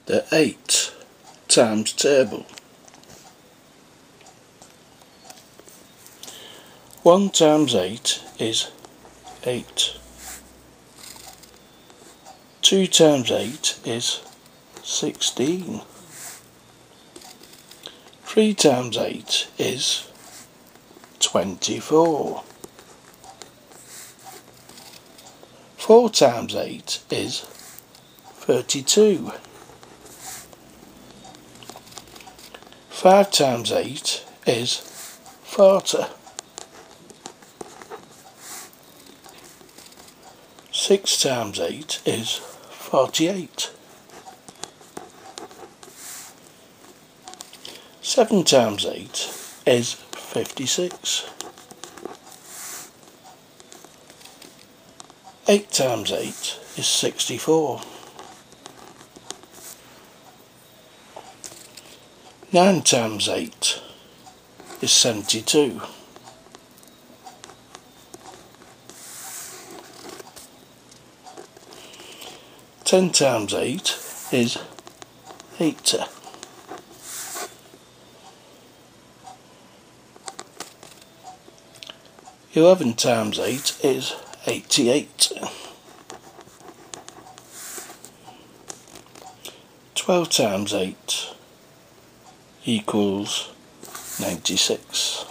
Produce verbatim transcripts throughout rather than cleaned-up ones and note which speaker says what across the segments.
Speaker 1: the eight times table. one times eight is eight. two times eight is sixteen. three times eight is twenty-four. four times eight is thirty-two. five times eight is forty. six times eight is forty-eight. seven times eight is fifty-six. eight times eight is sixty-four. nine times eight is seventy-two. ten times eight is eighty. eleven times eight is eighty-eight. twelve times eight equals ninety-six.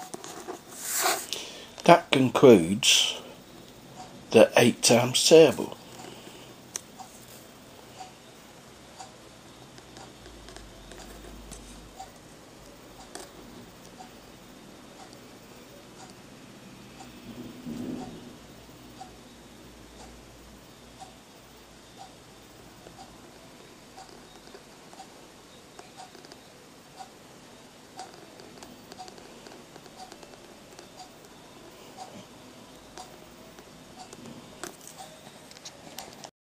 Speaker 1: That concludes the eight times table.